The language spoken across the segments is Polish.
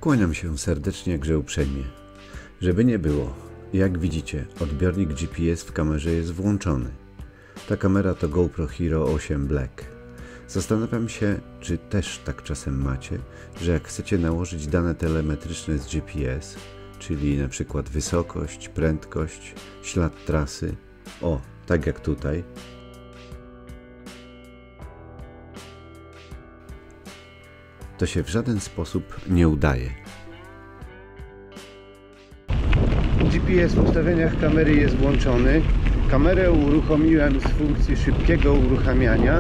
Kłaniam się serdecznie, jakże uprzejmie. Żeby nie było, jak widzicie, odbiornik GPS w kamerze jest włączony. Ta kamera to GoPro Hero 8 Black. Zastanawiam się, czy też tak czasem macie, że jak chcecie nałożyć dane telemetryczne z GPS, czyli na przykład wysokość, prędkość, ślad trasy, tak jak tutaj, to się w żaden sposób nie udaje. GPS w ustawieniach kamery jest włączony. Kamerę uruchomiłem z funkcji szybkiego uruchamiania.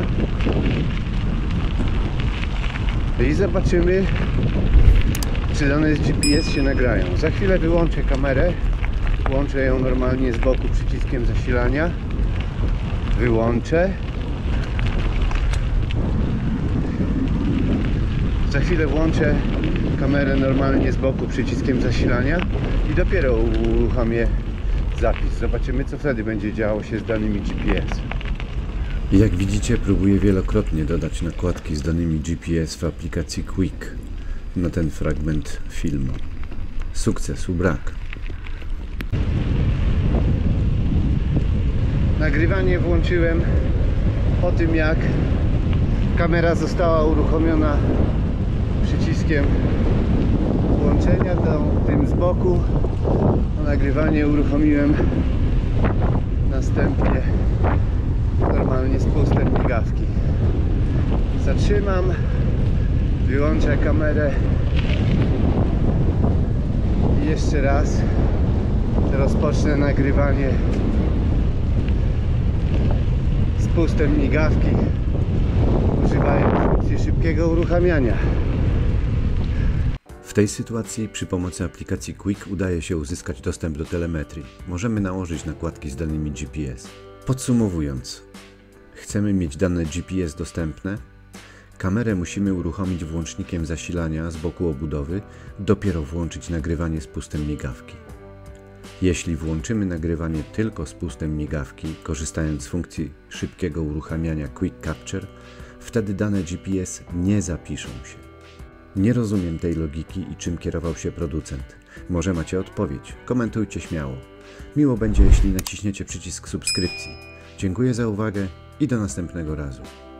I zobaczymy, czy dane z GPS się nagrają. Za chwilę wyłączę kamerę. Włączę ją normalnie z boku przyciskiem zasilania. Wyłączę. Za chwilę włączę kamerę normalnie z boku przyciskiem zasilania i dopiero uruchomię zapis. Zobaczymy, co wtedy będzie działo się z danymi GPS. Jak widzicie, próbuję wielokrotnie dodać nakładki z danymi GPS w aplikacji Quick na ten fragment filmu. Sukcesu brak. Nagrywanie włączyłem po tym, jak kamera została uruchomiona przyciskiem włączenia, tym z boku. Nagrywanie uruchomiłem następnie normalnie spustem migawki. Zatrzymam, wyłączę kamerę i jeszcze raz rozpocznę nagrywanie spustem migawki, używając funkcji szybkiego uruchamiania. W tej sytuacji przy pomocy aplikacji Quick udaje się uzyskać dostęp do telemetrii. Możemy nałożyć nakładki z danymi GPS. Podsumowując, chcemy mieć dane GPS dostępne, kamerę musimy uruchomić włącznikiem zasilania z boku obudowy, dopiero włączyć nagrywanie z pustem migawki. Jeśli włączymy nagrywanie tylko z pustem migawki, korzystając z funkcji szybkiego uruchamiania Quick Capture, wtedy dane GPS nie zapiszą się. Nie rozumiem tej logiki i czym kierował się producent. Może macie odpowiedź? Komentujcie śmiało. Miło będzie, jeśli naciśniecie przycisk subskrypcji. Dziękuję za uwagę i do następnego razu.